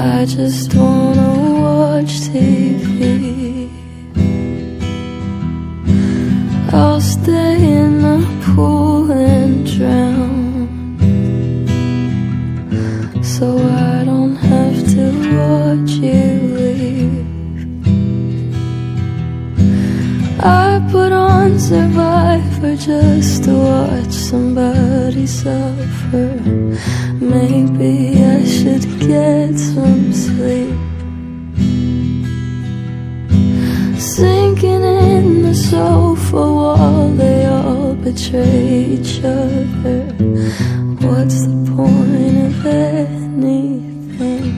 I just wanna watch TV. I'll stay in the pool and drown, so I don't have to watch you leave. I put on Survivor just to watch somebody suffer. Maybe I should get some sleep. Sinking in the sofa wall, they all betray each other. What's the point of anything?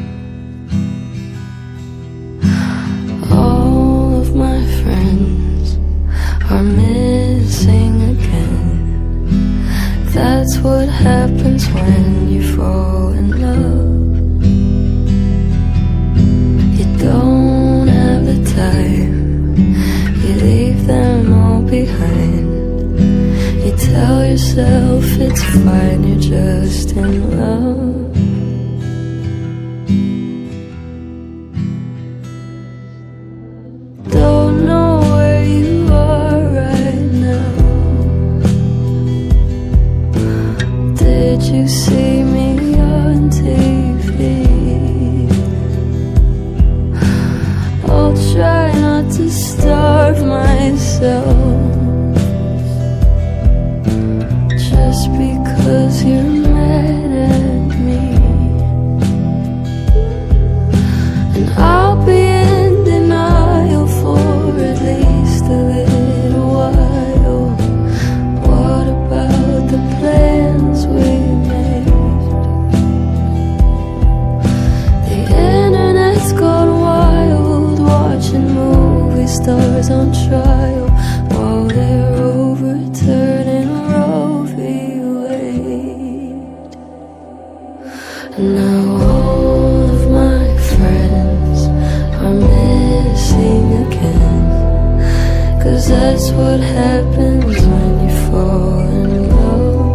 All of my friends are missing again. That's what happens when you fall in love. You don't have the time, you leave them all behind. You tell yourself it's fine, you're just in love. Don't know where you are right now. Did you see me on TV? I'll try not to starve myself just because you're mad at me. And I'll be in denial for at least a little while. What about the plans we made? The internet's gone wild, watching movie stars on trial while they're overturning Roe v. Wade. And now all of my friends are missing again, 'cause that's what happens when you fall in love.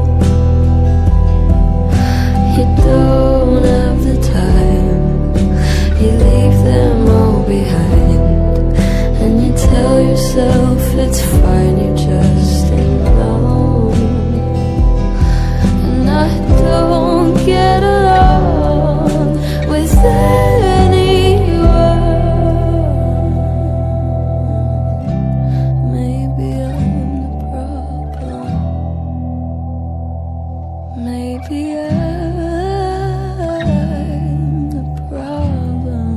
You don't have the time, you leave them all behind, and you tell yourself it's fine, you're just in love. And I don't get along with anyone. Maybe I'm the problem. Maybe I'm the problem.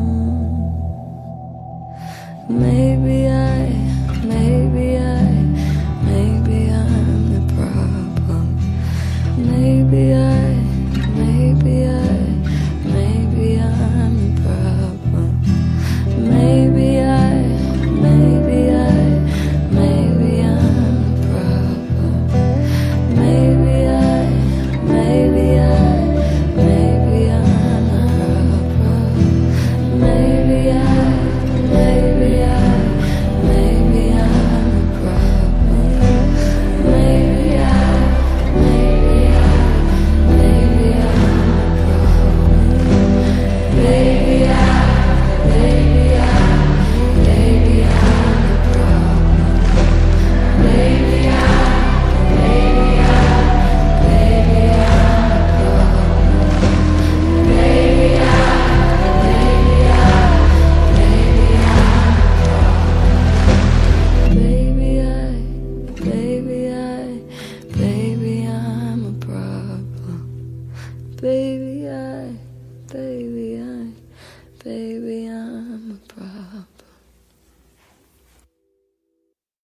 Maybe I'm the problem. Maybe I'm the problem. Maybe I'm the problem. Maybe I'm baby.